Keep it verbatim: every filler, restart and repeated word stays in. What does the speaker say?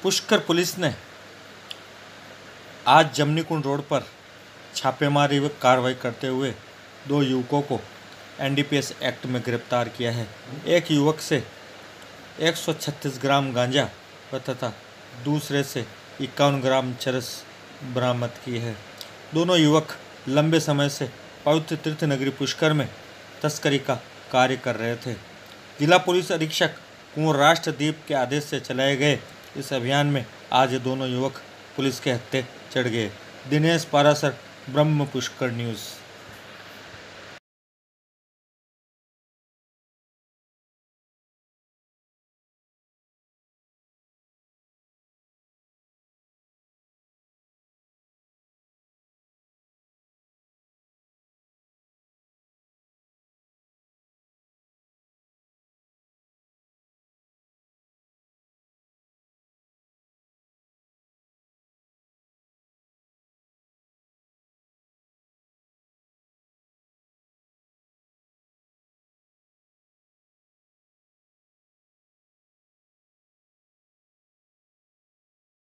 Pushkar police ने आज जमनीकुंड road पर छापेमारी व कार्रवाई करते हुए दो युवकों को N D P S act में गिरफ्तार किया है। एक युवक से एक सौ छत्तीस ग्राम गांजा तथा दूसरे से इक्यावन ग्राम चरस बरामद की है। दोनों युवक लंबे समय से पवित्र तीर्थ नगरी पुष्कर में तस्करी का कार्य कर रहे थे। जिला पुलिस अधीक्षक कुंवर राष्ट्रदीप के आदेश से चलाए गए इस अभियान में आज दोनों युवक पुलिस के हत्थे चढ़ गए। दिनेश पारासर, ब्रह्म पुष्कर न्यूज़।